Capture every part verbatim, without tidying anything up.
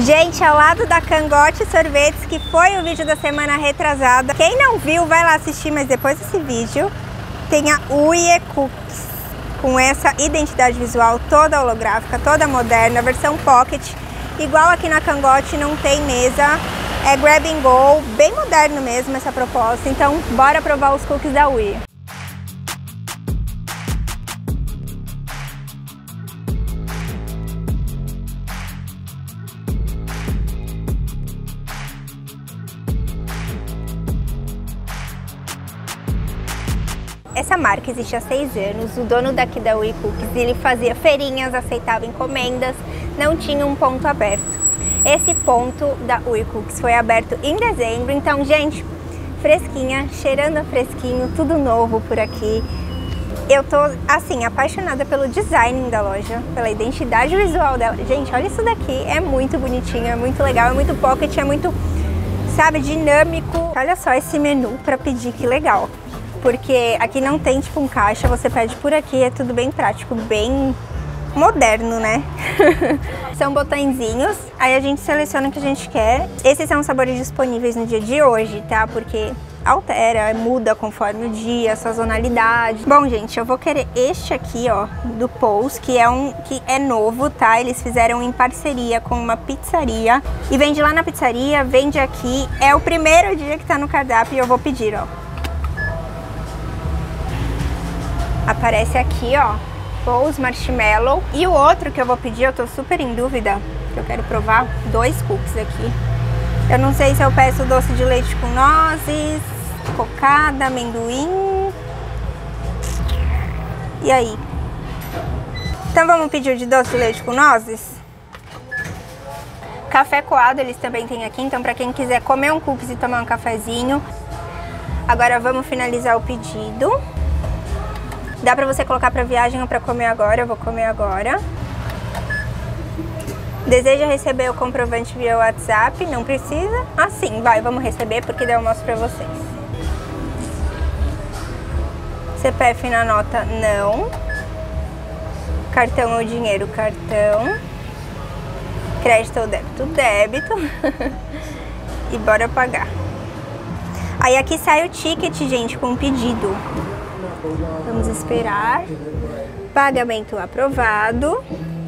Gente, ao lado da Cangote Sorvetes, que foi o vídeo da semana retrasada. Quem não viu, vai lá assistir, mas depois desse vídeo tem a Uie Cookies, com essa identidade visual toda holográfica, toda moderna, versão pocket. Igual aqui na Cangote, não tem mesa, é grab and go, bem moderno mesmo essa proposta. Então, bora provar os cookies da Uie. Essa marca existe há seis anos, o dono daqui da Uie Cookies, ele fazia feirinhas, aceitava encomendas, não tinha um ponto aberto. Esse ponto da Uie Cookies foi aberto em dezembro, então, gente, fresquinha, cheirando a fresquinho, tudo novo por aqui. Eu tô, assim, apaixonada pelo design da loja, pela identidade visual dela. Gente, olha isso daqui, é muito bonitinho, é muito legal, é muito pocket, é muito, sabe, dinâmico. Olha só esse menu para pedir, que legal. Porque aqui não tem tipo um caixa, você pede por aqui, é tudo bem prático, bem moderno, né? São botõezinhos, aí a gente seleciona o que a gente quer. Esses são os sabores disponíveis no dia de hoje, tá? Porque altera, muda conforme o dia, a sazonalidade. Bom, gente, eu vou querer este aqui, ó, do Pulse, que é um que é novo, tá? Eles fizeram em parceria com uma pizzaria e vende lá na pizzaria, vende aqui. É o primeiro dia que tá no cardápio e eu vou pedir, ó. Aparece aqui, ó, Pulse Marshmallow. E o outro que eu vou pedir, eu tô super em dúvida, que eu quero provar dois cookies aqui. Eu não sei se eu peço doce de leite com nozes, cocada, amendoim. E aí? Então vamos pedir o de doce de leite com nozes? Café coado eles também têm aqui, então pra quem quiser comer um cookies e tomar um cafezinho. Agora vamos finalizar o pedido. Dá pra você colocar pra viagem ou pra comer agora, eu vou comer agora. Deseja receber o comprovante via WhatsApp? Não precisa? Ah, sim, vai, vamos receber porque daí eu mostro pra vocês. C P F na nota, não. Cartão ou dinheiro, cartão. Crédito ou débito, débito. E bora pagar. Aí aqui sai o ticket, gente, com o pedido. Vamos esperar. Pagamento aprovado.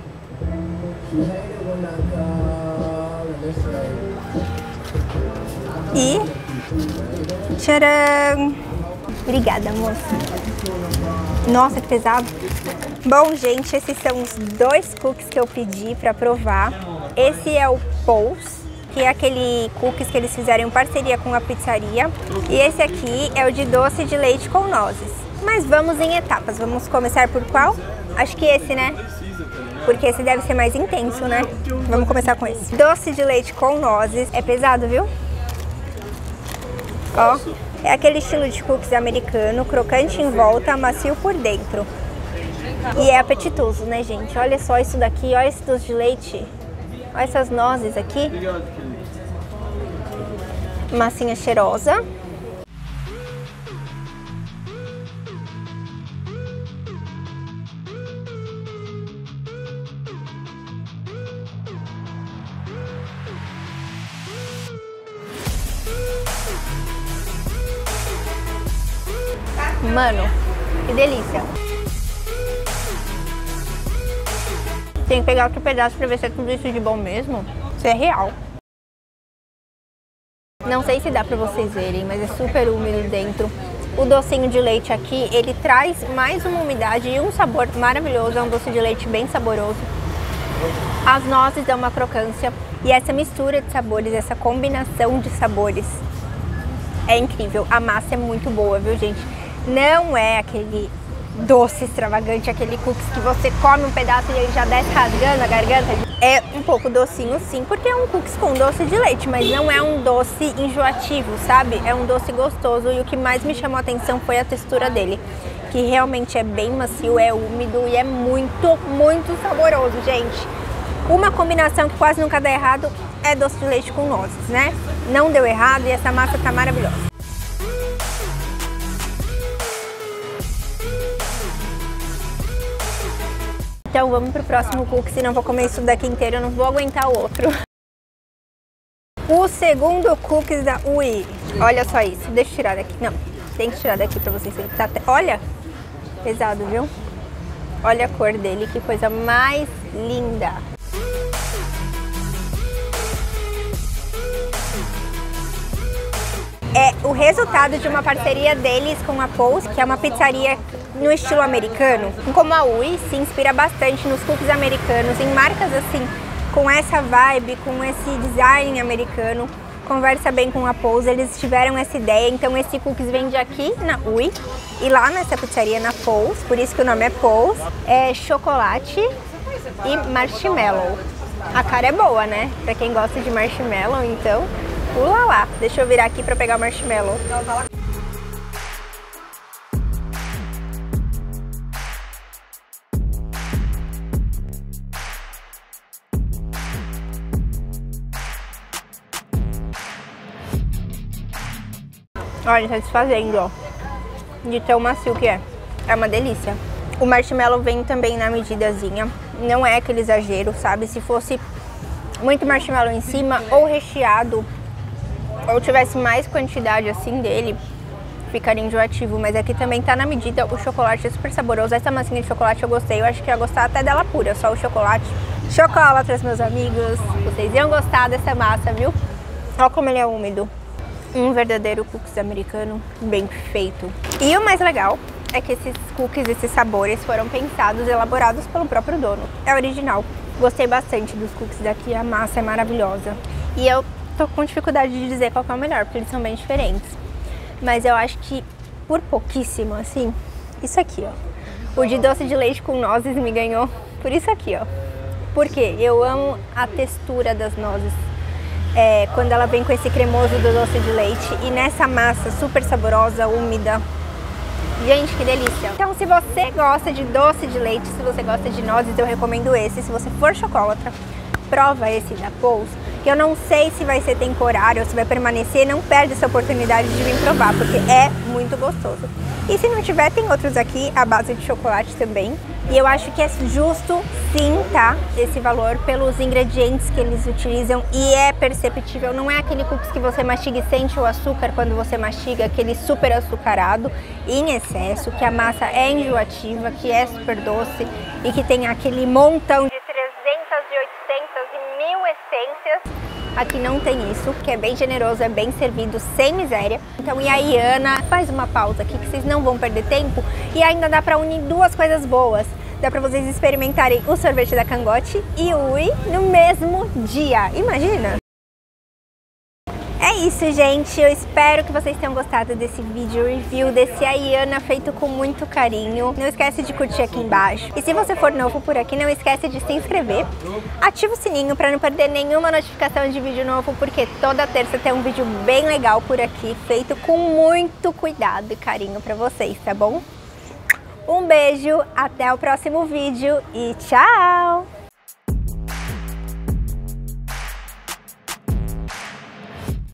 E tcharam! Obrigada, moça. Nossa, que pesado. Bom, gente, esses são os dois cookies que eu pedi para provar. Esse é o Pulse, que é aquele cookies que eles fizeram em parceria com a pizzaria. E esse aqui é o de doce de leite com nozes. Mas vamos em etapas, vamos começar por qual? Acho que esse, né? Porque esse deve ser mais intenso, né? Vamos começar com esse. Doce de leite com nozes. É pesado, viu? Ó, é aquele estilo de cookies americano, crocante em volta, macio por dentro. E é apetitoso, né, gente? Olha só isso daqui, olha esse doce de leite. Olha essas nozes aqui. Massinha cheirosa. Mano, que delícia. Tem que pegar outro pedaço pra ver se é tudo isso de bom mesmo. Se é real. Não sei se dá pra vocês verem, mas é super úmido dentro. O docinho de leite aqui, ele traz mais uma umidade e um sabor maravilhoso. É um doce de leite bem saboroso. As nozes dão uma crocância. E essa mistura de sabores, essa combinação de sabores é incrível. A massa é muito boa, viu, gente? Não é aquele doce extravagante, aquele cookies que você come um pedaço e ele já desce rasgando a garganta. É um pouco docinho, sim, porque é um cookies com doce de leite, mas não é um doce enjoativo, sabe? É um doce gostoso e o que mais me chamou a atenção foi a textura dele, que realmente é bem macio, é úmido e é muito, muito saboroso, gente. Uma combinação que quase nunca dá errado é doce de leite com nozes, né? Não deu errado e essa massa tá maravilhosa. Então vamos pro próximo cookie, senão eu vou comer isso daqui inteiro, eu não vou aguentar o outro. O segundo cookies da Ui. Olha só isso. Deixa eu tirar daqui. Não, tem que tirar daqui pra vocês verem. Tá até... Olha, pesado, viu? Olha a cor dele, que coisa mais linda. É o resultado de uma parceria deles com a Pulse, que é uma pizzaria no estilo americano. Como a Ui se inspira bastante nos cookies americanos, em marcas assim, com essa vibe, com esse design americano, conversa bem com a Pulse, eles tiveram essa ideia, então esse cookies vende aqui na Ui e lá nessa pizzaria na Pulse, por isso que o nome é Pulse, é chocolate e marshmallow. A cara é boa, né? Pra quem gosta de marshmallow, então... Pula lá, deixa eu virar aqui pra pegar o marshmallow. Olha, tá desfazendo, ó. De tão macio que é. É uma delícia. O marshmallow vem também na medidazinha. Não é aquele exagero, sabe? Se fosse muito marshmallow em cima ou recheado, ou tivesse mais quantidade assim dele, ficaria enjoativo, mas aqui também tá na medida. O chocolate é super saboroso. Essa massinha de chocolate eu gostei, eu acho que ia gostar até dela pura, só o chocolate. Chocolatras, meus amigos, vocês iam gostar dessa massa, viu? Olha como ele é úmido. Um verdadeiro cookies americano bem feito. E o mais legal é que esses cookies, esses sabores foram pensados, elaborados pelo próprio dono. É original. Gostei bastante dos cookies daqui, a massa é maravilhosa. E eu tô com dificuldade de dizer qual que é o melhor, porque eles são bem diferentes. Mas eu acho que por pouquíssimo, assim, isso aqui, ó. O de doce de leite com nozes me ganhou por isso aqui, ó. Porque eu amo a textura das nozes. É, quando ela vem com esse cremoso do doce de leite e nessa massa super saborosa, úmida. Gente, que delícia! Então, se você gosta de doce de leite, se você gosta de nozes, eu recomendo esse. Se você for chocolatra, prova esse da Pulse, que eu não sei se vai ser temporário ou se vai permanecer. Não perde essa oportunidade de vir provar, porque é muito gostoso. E se não tiver, tem outros aqui à base de chocolate também. E eu acho que é justo, sim, tá? Esse valor pelos ingredientes que eles utilizam e é perceptível. Não é aquele cookies que você mastiga e sente o açúcar quando você mastiga, aquele super açucarado em excesso, que a massa é enjoativa, que é super doce e que tem aquele montão de trezentas e oitocentas e mil essências. Aqui não tem isso, que é bem generoso, é bem servido, sem miséria. Então, e aí, Ana, faz uma pausa aqui que vocês não vão perder tempo e ainda dá pra unir duas coisas boas. Dá pra vocês experimentarem o sorvete da Cangote e o Ui no mesmo dia. Imagina! É isso, gente. Eu espero que vocês tenham gostado desse vídeo review desse Aiana feito com muito carinho. Não esquece de curtir aqui embaixo. E se você for novo por aqui, não esquece de se inscrever. Ativa o sininho para não perder nenhuma notificação de vídeo novo, porque toda terça tem um vídeo bem legal por aqui, feito com muito cuidado e carinho para vocês, tá bom? Um beijo, até o próximo vídeo e tchau!